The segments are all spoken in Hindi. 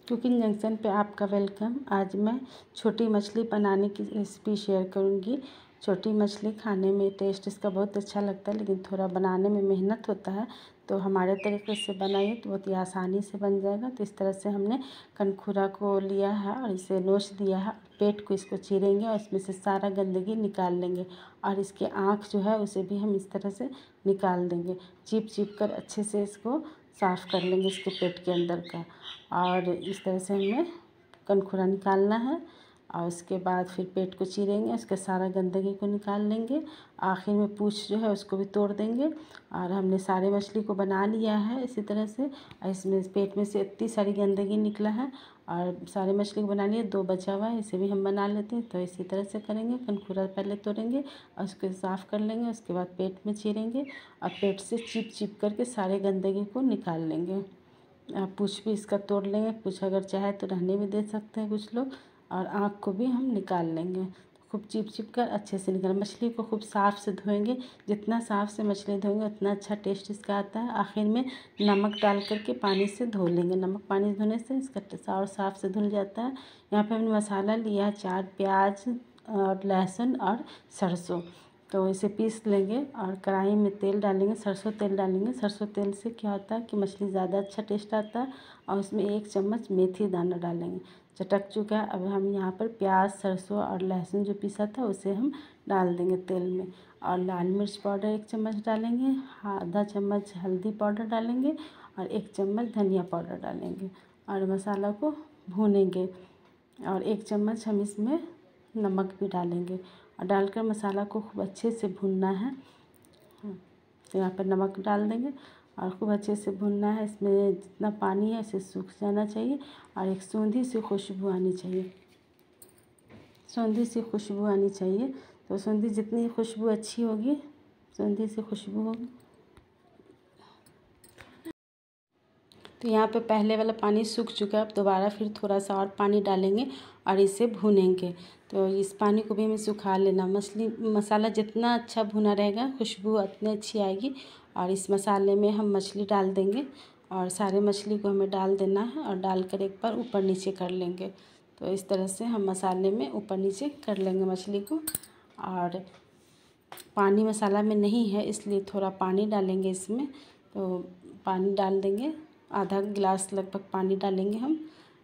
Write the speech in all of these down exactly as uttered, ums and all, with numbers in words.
कुकिंग जंक्शन पे आपका वेलकम। आज मैं छोटी मछली बनाने की रेसिपी शेयर करूंगी। छोटी मछली खाने में टेस्ट इसका बहुत अच्छा लगता है, लेकिन थोड़ा बनाने में मेहनत होता है। तो हमारे तरीके से बनाइए तो बहुत ही आसानी से बन जाएगा। तो इस तरह से हमने कनखुरा को लिया है और इसे नोच दिया है। पेट को इसको चीरेंगे और इसमें से सारा गंदगी निकाल लेंगे। और इसके आँख जो है उसे भी हम इस तरह से निकाल देंगे। चीप चीप कर अच्छे से इसको साफ़ कर लेंगे इसके पेट के अंदर का। और इस तरह से हमें कनखुरा निकालना है। और उसके बाद फिर पेट को चीरेंगे, उसके सारा गंदगी को निकाल लेंगे। आखिर में पूँछ जो है उसको भी तोड़ देंगे। और हमने सारे मछली को बना लिया है इसी तरह से। और इसमें पेट में से इतनी सारी गंदगी निकला है और सारे मछली को बना लिए। दो बचा हुआ है, इसे भी हम बना लेते हैं। तो इसी तरह से करेंगे। कनखुरा पहले तोड़ेंगे और उसको साफ़ कर लेंगे। उसके बाद पेट में चीरेंगे और पेट से चिप चिप करके सारे गंदगी को निकाल लेंगे। पूँछ भी इसका तोड़ लेंगे। पूँछ अगर चाहे तो रहने भी दे सकते हैं कुछ लोग। और आँख को भी हम निकाल लेंगे। खूब चिप चिप कर अच्छे से निकाल। मछली को खूब साफ़ से धोएंगे। जितना साफ़ से मछली धोएंगे उतना अच्छा टेस्ट इसका आता है। आखिर में नमक डाल करके पानी से धो लेंगे। नमक पानी धोने से इसका और साफ़ से धुल जाता है। यहाँ पे हमने मसाला लिया है, चार प्याज और लहसुन और सरसों। तो इसे पीस लेंगे और कढ़ाई में तेल डालेंगे, सरसों तेल डालेंगे। सरसों तेल से क्या होता है कि मछली ज़्यादा अच्छा टेस्ट आता है। और उसमें एक चम्मच मेथी दाना डालेंगे। चटक चुका है। अब हम यहाँ पर प्याज, सरसों और लहसुन जो पीसा था उसे हम डाल देंगे तेल में। और लाल मिर्च पाउडर एक चम्मच डालेंगे, आधा चम्मच हल्दी पाउडर डालेंगे और एक चम्मच धनिया पाउडर डालेंगे। और मसाला को भूनेंगे। और एक चम्मच हम इसमें नमक भी डालेंगे और डालकर मसाला को खूब अच्छे से भूनना है। तो यहाँ पर नमक डाल देंगे और खूब अच्छे से भूनना है। इसमें जितना पानी है इसे सूख जाना चाहिए और एक सूंधी सी खुशबू आनी चाहिए। सूंधी सी खुशबू आनी चाहिए। तो सूंधी जितनी खुशबू अच्छी होगी, सूंधी सी खुशबू होगी। तो यहाँ पे पहले वाला पानी सूख चुका है। अब दोबारा फिर थोड़ा सा और पानी डालेंगे और इसे भूनेंगे। तो इस पानी को भी हमें सुखा लेना। मछली मसाला जितना अच्छा भुना रहेगा खुशबू उतनी अच्छी आएगी। और इस मसाले में हम मछली डाल देंगे और सारे मछली को हमें डाल देना है और डालकर एक बार ऊपर नीचे कर लेंगे। तो इस तरह से हम मसाले में ऊपर नीचे कर लेंगे मछली को। और पानी मसाला में नहीं है इसलिए थोड़ा पानी डालेंगे इसमें। तो पानी डाल देंगे, आधा गिलास लगभग पानी डालेंगे हम।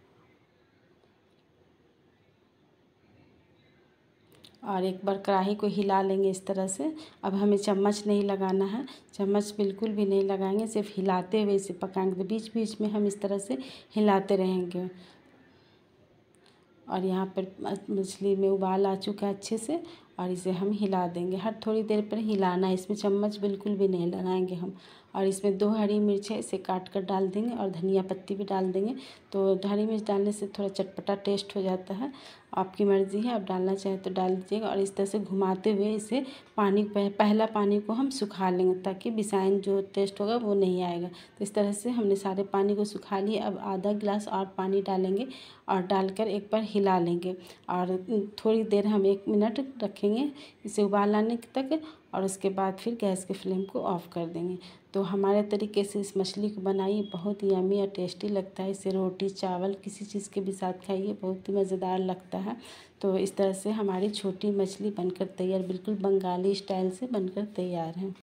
और एक बार कढ़ाई को हिला लेंगे इस तरह से। अब हमें चम्मच नहीं लगाना है, चम्मच बिल्कुल भी नहीं लगाएंगे, सिर्फ हिलाते हुए इसे पकाएंगे। बीच बीच में हम इस तरह से हिलाते रहेंगे। और यहाँ पर मछली में उबाल आ चुका है अच्छे से और इसे हम हिला देंगे। हर थोड़ी देर पर हिलाना है। इसमें चम्मच बिल्कुल भी नहीं लगाएंगे हम। और इसमें दो हरी मिर्च है, इसे काट कर डाल देंगे और धनिया पत्ती भी डाल देंगे। तो हरी मिर्च डालने से थोड़ा चटपटा टेस्ट हो जाता है। आपकी मर्ज़ी है, आप डालना चाहें तो डाल दीजिएगा। और इस तरह से घुमाते हुए इसे पानी पहला पानी को हम सुखा लेंगे ताकि बिसाइन जो टेस्ट होगा वो नहीं आएगा। तो इस तरह से हमने सारे पानी को सुखा लिया। अब आधा गिलास और पानी डालेंगे और डालकर एक बार हिला लेंगे। और थोड़ी देर हम एक मिनट रखेंगे इसे उबाल आने तक। और उसके बाद फिर गैस के फ्लेम को ऑफ़ कर देंगे। तो हमारे तरीके से इस मछली को बनाइए, बहुत ही यम्मी और टेस्टी लगता है। इसे रोटी चावल किसी चीज़ के भी साथ खाइए, बहुत ही मज़ेदार लगता है। तो इस तरह से हमारी छोटी मछली बनकर तैयार, बिल्कुल बंगाली स्टाइल से बनकर तैयार है।